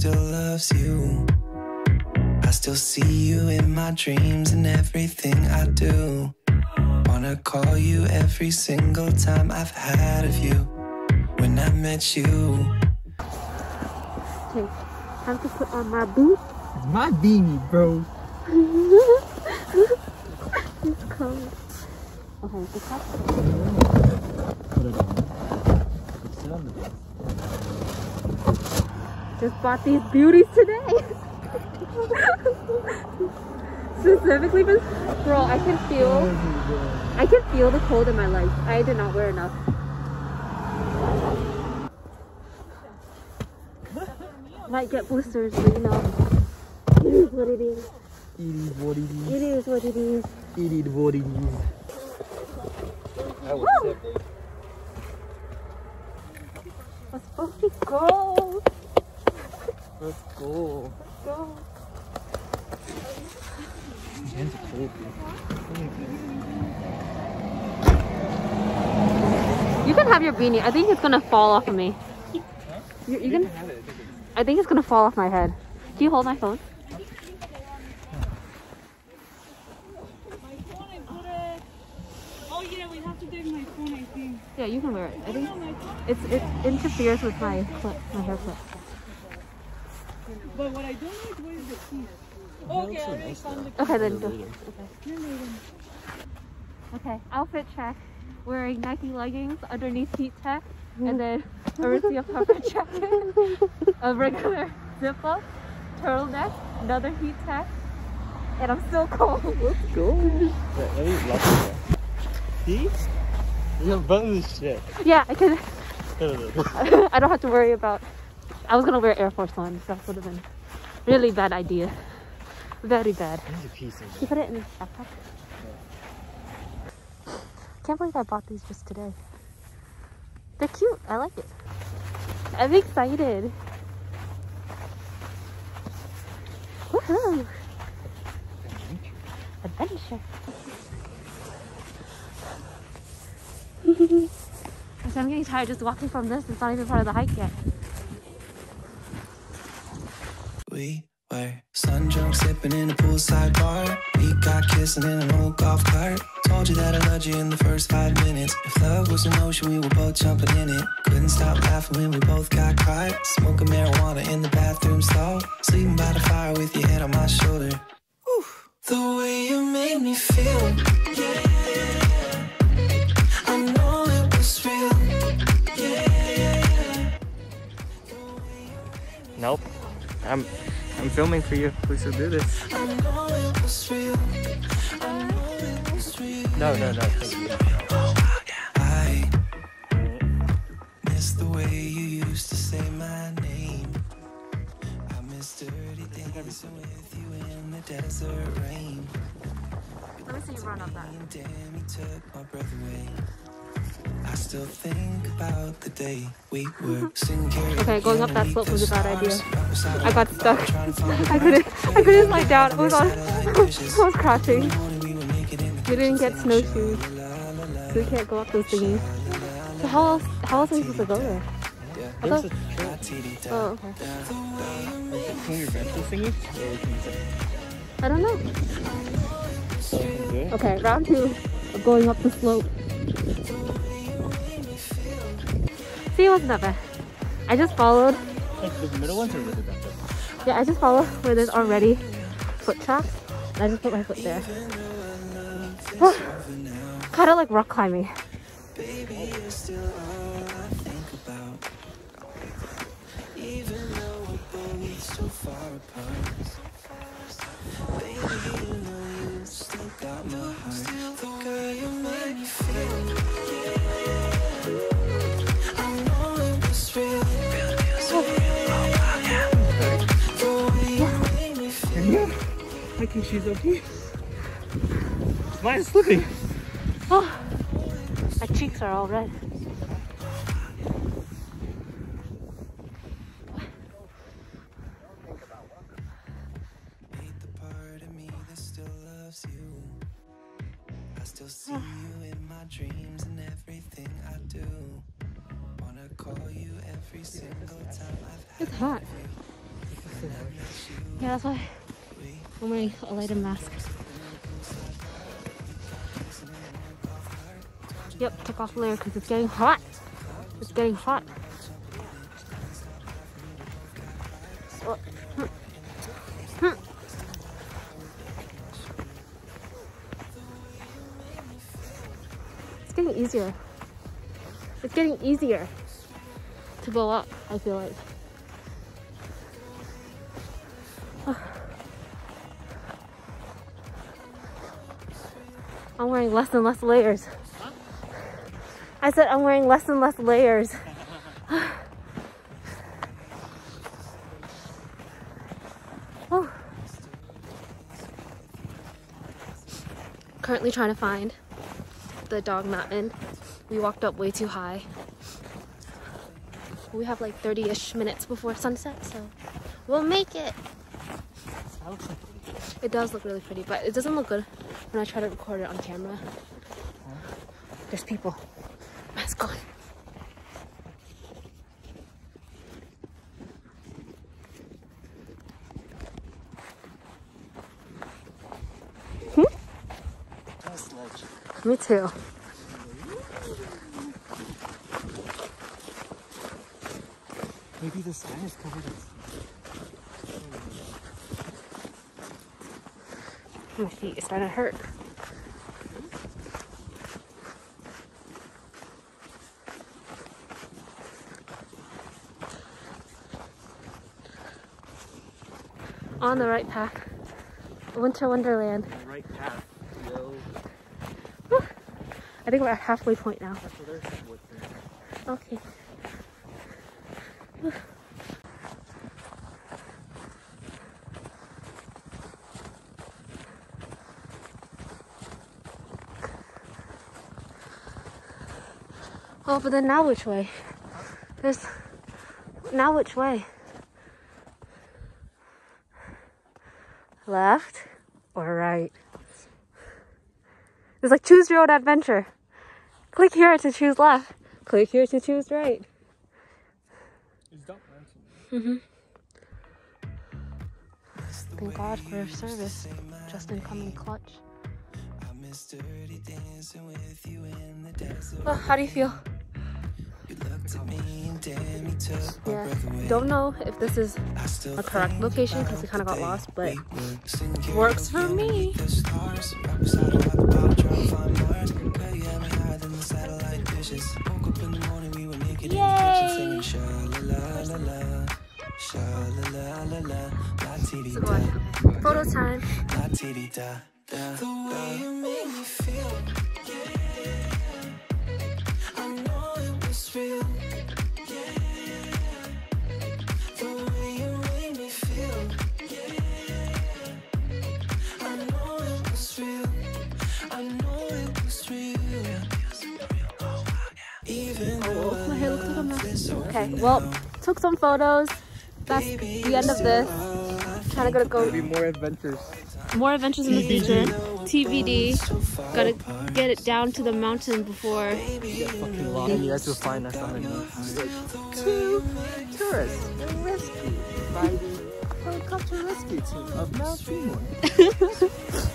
still loves you. I still see you in my dreams and everything I do. Wanna call you every single time I've had of you. When I met you. Okay, time to put on my boot. My beanie, bro. It's cold. Okay, the top. Put it on. Sit on the bed. Just bought these beauties today. Specifically for, bro, I can feel the cold in my legs. I did not wear enough. Might get blisters, but you know, it is what it is. It is what it is. It is what it is. It is what it is. That was sick, dude. Let's fucking go. Let's go. Let's go. My hands are cold, dude. You can have your beanie. I think it's gonna fall off of me. You can. I think it's gonna fall off my head. Can you hold my phone? Oh yeah, we have to take my phone, I think. Yeah, you can wear it. I think it interferes with my clip, my hair clip. But what I don't like, where is the key? Okay, I already found the key. Okay, then go. Okay, outfit check. Wearing Nike leggings underneath heat tech, and then a Aritzia puffer jacket, a regular zip up, turtleneck, another heat tech, and I'm still cold. Let's go. Let me lock it. See? You're buttons and shit. Yeah, I can. I don't have to worry about. I was gonna wear Air Force Ones. That would have been really bad idea. Very bad. There's a piece of You put it in the backpack. Can't believe I bought these just today. They're cute. I like it. I'm excited. Woohoo! Adventure. I'm getting tired just walking from this. It's not even part of the hike yet. We were sun drunk, sipping in a poolside bar. We got kissing in an old golf cart. Told you that I loved you in the first 5 minutes. If love was an ocean, we were both jumping in it. Couldn't stop laughing when we both got caught. Smoking marijuana in the bathroom stall. Sleeping by the fire with your head on my shoulder. Whew. The way you made me feel, yeah. I know it was real, yeah. Nope. I'm filming for you. Please do this. I know it was real. No. Thank you. I miss the way you used to say my name. I miss dirty dancing with you in the desert rain. Let me see you run up that. Damn, you took my breath away. I still think about the day we were singing karaoke. Okay, going up that slope was a bad idea. I got stuck. I couldn't slide down. I was crashing. We didn't get snowshoes, so we can't go up those thingies. So how else are we supposed to go there? There's a trail. Oh, okay. Can we rent this thingy? I don't know. So we can do it? Okay, round 2 of going up the slope. See, it wasn't that bad. I just followed. Like the middle ones, or was it that bad? Yeah, I just followed where there's already foot tracks. And I just put my foot there. Kind of like rock climbing. Baby, you're still all I think about. Even though we're both so far apart. Baby, you know you still got my heart. The way you made me feel, yeah. I know it was real. The way you made me feel. I think she's okay. Mine is slipping. Oh, my cheeks are all red. Hate the part of me that still loves you. I still see you in my dreams and everything I do. Wanna call you every single time I've had It's hot. you. Yeah, that's why I'm wearing a lighter mask. Yep, took off a layer because it's getting hot. It's getting hot. Oh. It's getting easier. It's getting easier to go up, I feel like. I'm wearing less and less layers. I said I'm wearing less and less layers. Oh. Currently trying to find the dog mountain. We walked up way too high. We have like 30-ish minutes before sunset, so we'll make it. It does look really pretty, but it doesn't look good when I try to record it on camera. There's people. Mask on. Me too. Maybe the sign is covered in... My feet is starting to hurt. On the right path. Winter Wonderland. The right path. Yo. I think we're at halfway point now. That's what they're saying. Okay. Oh, but then now which way? Now which way? Left or right? It's like choose your own adventure. Click here to choose left. Click here to choose right. Thank God for service. Just in coming clutch. Oh, how do you feel? Yeah, don't know if this is a correct location because we kind of got lost, but works for me. Yay! So what? Photo time. The way you make me feel, yeah. I know it was real, yeah. The way you make me feel, yeah. I know it was real, I know it was real. Even though my hair looks like a mess. Okay, well, took some photos. That's the end of this. Trying to go. Maybe more adventures. More adventures in the future. TBD. Gotta get it down to the mountain before. Get fucking lost. You guys will find us on the two tourists rescued by the helicopter rescue team of Mount SEYMOUR.